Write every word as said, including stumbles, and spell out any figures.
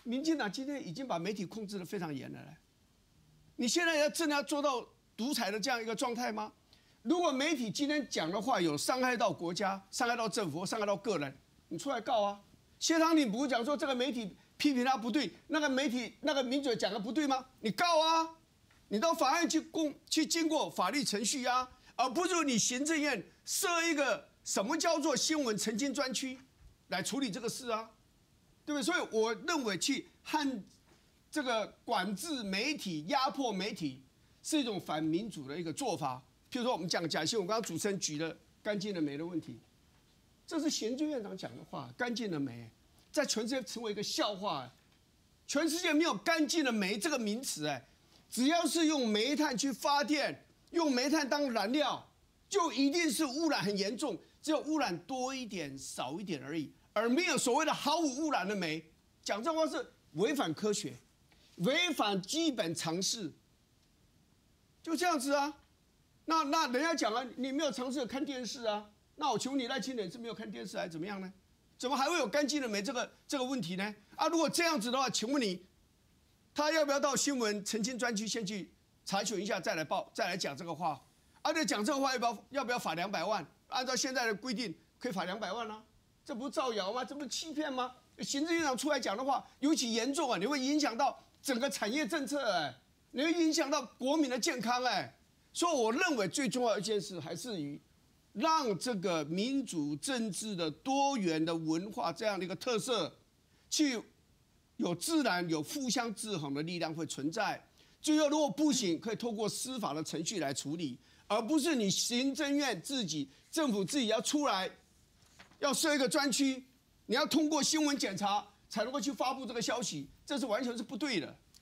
民进党今天已经把媒体控制得非常严了嘞。你现在要真的要做到独裁的这样一个状态吗？如果媒体今天讲的话有伤害到国家、伤害到政府、伤害到个人，你出来告啊！谢长廷不是讲说这个媒体批评他不对，那个媒体那个名嘴讲的不对吗？你告啊！你到法院去公去经过法律程序啊，而不是你行政院设一个什么叫做新闻澄清专区来处理这个事啊，对不对？所以我认为去和这个管制媒体、压迫媒体是一种反民主的一个做法。譬如说，我们讲假新闻，我刚刚主持人举了干净的煤的问题，这是行政院长讲的话，干净的煤在全世界成为一个笑话。全世界没有干净的煤这个名词，哎，只要是用煤炭去发电，用煤炭当燃料，就一定是污染很严重，只有污染多一点、少一点而已，而没有所谓的毫无污染的煤。讲这话是违反科学，违反基本常识，就这样子啊。那那人家讲啊，你没有尝试看电视啊？那我请问你赖清德是没有看电视还是怎么样呢？怎么还会有干净的煤这个这个问题呢？啊，如果这样子的话，请问你，他要不要到新闻澄清专区先去查询一下，再来报，再来讲这个话？啊，对，讲这个话要不要要不要罚两百万？按照现在的规定，可以罚两百万啊，这不是造谣吗？这不是欺骗吗？行政院长出来讲的话尤其严重啊，你会影响到整个产业政策哎、欸，你会影响到国民的健康哎、欸。所以我认为最重要的一件事还是于让这个民主政治的多元的文化这样的一个特色，去有自然有互相制衡的力量会存在。最后如果不行，可以透过司法的程序来处理，而不是你行政院自己政府自己要出来要设一个专区，你要通过新闻检查才能够去发布这个消息，这是完全是不对的。